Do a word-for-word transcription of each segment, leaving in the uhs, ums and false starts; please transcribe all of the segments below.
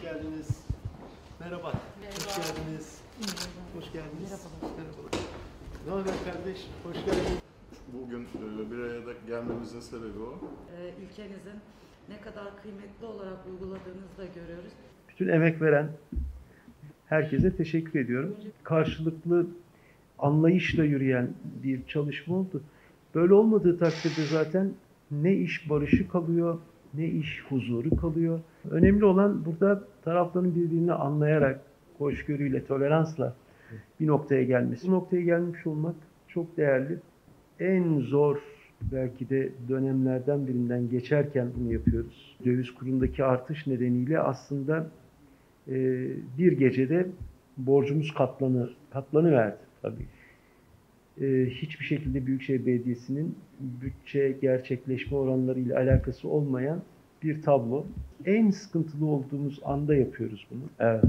geldiniz. Merhaba. Merhaba. Hoş geldiniz. Merhaba. Hoş geldiniz. Merhabalar. Merhabalar. Ne haber kardeş? Hoş geldin. Bugün e, bir araya da gelmemizin sebebi o. Ee, ilkenizin ne kadar kıymetli olarak uyguladığınızı da görüyoruz. Bütün emek veren herkese teşekkür ediyorum. Karşılıklı anlayışla yürüyen bir çalışma oldu. Böyle olmadığı takdirde zaten ne iş barışı kalıyor, ne iş huzuru kalıyor. Önemli olan burada tarafların birbirini anlayarak, hoşgörüyle, toleransla bir noktaya gelmesi. Bu noktaya gelmiş olmak çok değerli. En zor belki de dönemlerden birinden geçerken bunu yapıyoruz. Döviz kurundaki artış nedeniyle aslında e, bir gecede borcumuz katlanı, katlanıverdi tabii. E, hiçbir şekilde Büyükşehir Belediyesi'nin bütçe gerçekleşme oranlarıyla alakası olmayan bir tablo. En sıkıntılı olduğumuz anda yapıyoruz bunu. Evet.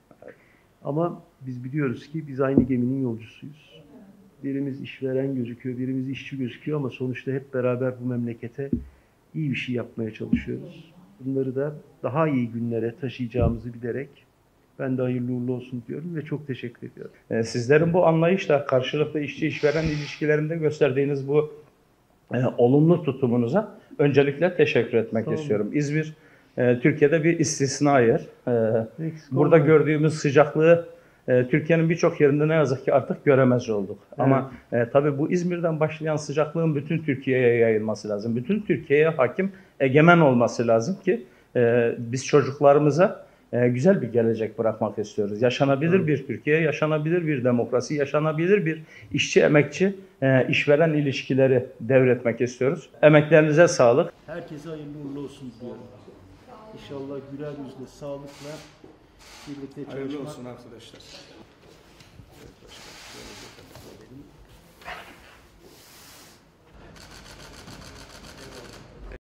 Ama biz biliyoruz ki biz aynı geminin yolcusuyuz. Birimiz işveren gözüküyor, birimiz işçi gözüküyor ama sonuçta hep beraber bu memlekete iyi bir şey yapmaya çalışıyoruz. Bunları da daha iyi günlere taşıyacağımızı bilerek ben de hayırlı uğurlu olsun diyorum ve çok teşekkür ediyorum. Ee, Sizlerin bu anlayışla karşılıklı işçi-işveren ilişkilerinde gösterdiğiniz bu e, olumlu tutumunuza öncelikle teşekkür etmek Sağ olun. istiyorum. İzmir, e, Türkiye'de bir istisna yer. E, Eksik burada olmayın. gördüğümüz sıcaklığı e, Türkiye'nin birçok yerinde ne yazık ki artık göremez olduk. Evet. Ama e, tabii bu İzmir'den başlayan sıcaklığın bütün Türkiye'ye yayılması lazım. Bütün Türkiye'ye hakim, egemen olması lazım ki e, biz çocuklarımıza e, güzel bir gelecek bırakmak istiyoruz. Yaşanabilir Evet. bir Türkiye, yaşanabilir bir demokrasi, yaşanabilir bir işçi, emekçi, e, işveren ilişkileri devretmek istiyoruz. Emeklerinize sağlık. Herkese hayırlı uğurlu olsun diyorum. İnşallah güler yüzle, sağlıkla birlikte çalışmak. Hayırlı olsun arkadaşlar.